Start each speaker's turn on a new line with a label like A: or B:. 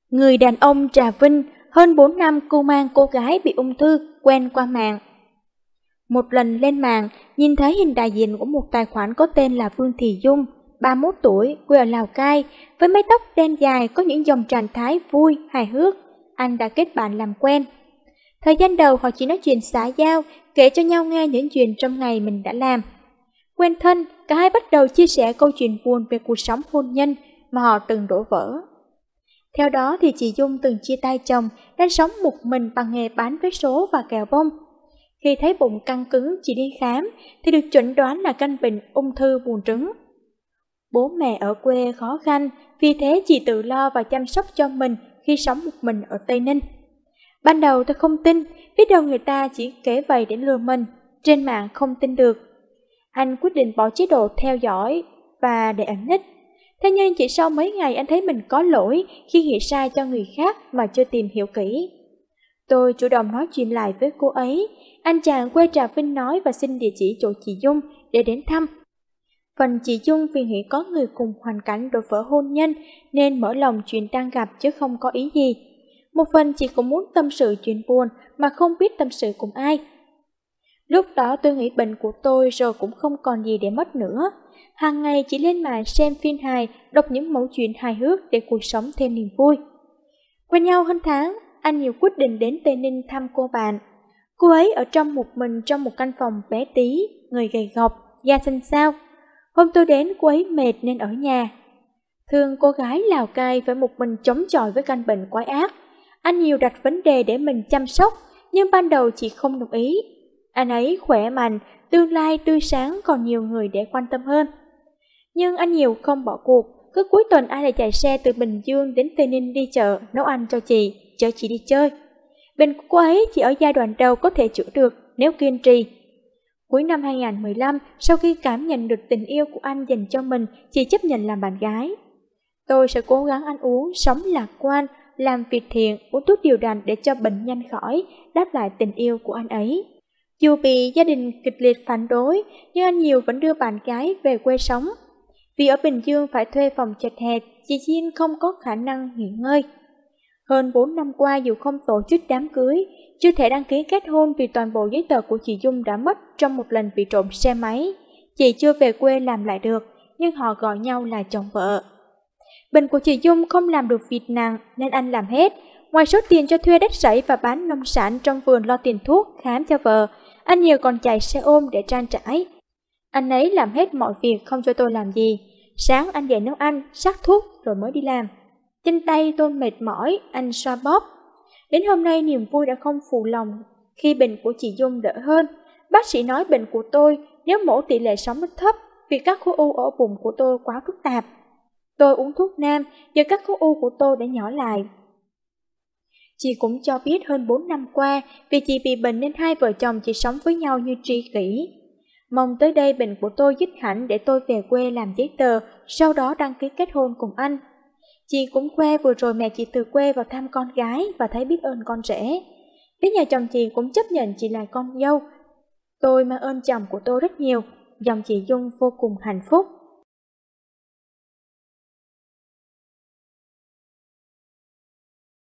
A: Người đàn ông Trà Vinh hơn 4 năm cưu mang cô gái bị ung thư quen qua mạng. Một lần lên mạng, nhìn thấy hình đại diện của một tài khoản có tên là Vương Thị Dung, 31 tuổi, quê ở Lào Cai, với mái tóc đen dài có những dòng trạng thái vui, hài hước. Anh đã kết bạn làm quen. Thời gian đầu họ chỉ nói chuyện xã giao, kể cho nhau nghe những chuyện trong ngày mình đã làm. Quen thân, cả hai bắt đầu chia sẻ câu chuyện buồn về cuộc sống hôn nhân mà họ từng đổ vỡ. Theo đó thì chị Dung từng chia tay chồng, đang sống một mình bằng nghề bán vé số và kẹo bông. Khi thấy bụng căng cứng, chị đi khám thì được chẩn đoán là căn bệnh ung thư buồng trứng. Bố mẹ ở quê khó khăn, vì thế chị tự lo và chăm sóc cho mình khi sống một mình ở Tây Ninh. Ban đầu tôi không tin, biết đâu người ta chỉ kể vậy để lừa mình, trên mạng không tin được. Anh quyết định bỏ chế độ theo dõi và để ẩn nấp. Thế nhưng chỉ sau mấy ngày anh thấy mình có lỗi khi nghĩ sai cho người khác mà chưa tìm hiểu kỹ. Tôi chủ động nói chuyện lại với cô ấy. Anh chàng quê Trà Vinh nói và xin địa chỉ chỗ chị Dung để đến thăm. Phần chị Dung vì nghĩ có người cùng hoàn cảnh đổ vỡ hôn nhân nên mở lòng chuyện đang gặp chứ không có ý gì. Một phần chị cũng muốn tâm sự chuyện buồn mà không biết tâm sự cùng ai. Lúc đó tôi nghĩ bệnh của tôi rồi cũng không còn gì để mất nữa. Hàng ngày chỉ lên mạng xem phim hài, đọc những mẩu chuyện hài hước để cuộc sống thêm niềm vui. Quen nhau hơn tháng, anh nhiều quyết định đến Tây Ninh thăm cô bạn. Cô ấy ở trong một mình trong một căn phòng bé tí, người gầy gộc, da xanh xao. Hôm tôi đến cô ấy mệt nên ở nhà. Thương cô gái Lào Cai phải một mình chống chọi với căn bệnh quái ác. Anh nhiều đặt vấn đề để mình chăm sóc, nhưng ban đầu chị không đồng ý. Anh ấy khỏe mạnh, tương lai tươi sáng còn nhiều người để quan tâm hơn. Nhưng anh nhiều không bỏ cuộc, cứ cuối tuần anh lại chạy xe từ Bình Dương đến Tây Ninh đi chợ, nấu ăn cho chị, chở chị đi chơi. Bệnh của cô ấy chỉ ở giai đoạn đầu có thể chữa được nếu kiên trì. Cuối năm 2015, sau khi cảm nhận được tình yêu của anh dành cho mình, chị chấp nhận làm bạn gái. Tôi sẽ cố gắng ăn uống, sống lạc quan, làm việc thiện, uống thuốc điều đặn để cho bệnh nhanh khỏi, đáp lại tình yêu của anh ấy. Dù bị gia đình kịch liệt phản đối, nhưng anh nhiều vẫn đưa bạn gái về quê sống. Vì ở Bình Dương phải thuê phòng chật hẹp, chị Duyên không có khả năng nghỉ ngơi. Hơn 4 năm qua dù không tổ chức đám cưới, chưa thể đăng ký kết hôn vì toàn bộ giấy tờ của chị Dung đã mất trong một lần bị trộm xe máy. Chị chưa về quê làm lại được, nhưng họ gọi nhau là chồng vợ. Bệnh của chị Dung không làm được việc nặng nên anh làm hết. Ngoài số tiền cho thuê đất rẫy và bán nông sản trong vườn lo tiền thuốc, khám cho vợ, anh nhiều còn chạy xe ôm để trang trải. Anh ấy làm hết mọi việc không cho tôi làm gì. Sáng anh dậy nấu ăn, sắc thuốc rồi mới đi làm. Chân tay tôi mệt mỏi, anh xoa bóp. Đến hôm nay niềm vui đã không phụ lòng khi bệnh của chị Dung đỡ hơn. Bác sĩ nói bệnh của tôi nếu mổ tỷ lệ sống rất thấp vì các khối u ở bụng của tôi quá phức tạp. Tôi uống thuốc nam, giờ các khối u của tôi đã nhỏ lại. Chị cũng cho biết hơn 4 năm qua, vì chị bị bệnh nên hai vợ chồng chỉ sống với nhau như tri kỷ. Mong tới đây bệnh của tôi dứt hẳn để tôi về quê làm giấy tờ, sau đó đăng ký kết hôn cùng anh. Chị cũng khoe vừa rồi mẹ chị từ quê vào thăm con gái và thấy biết ơn con rể. Phía nhà chồng chị cũng chấp nhận chị là con dâu. Tôi mang ơn chồng của tôi rất nhiều, dòng chị Dung vô cùng hạnh phúc.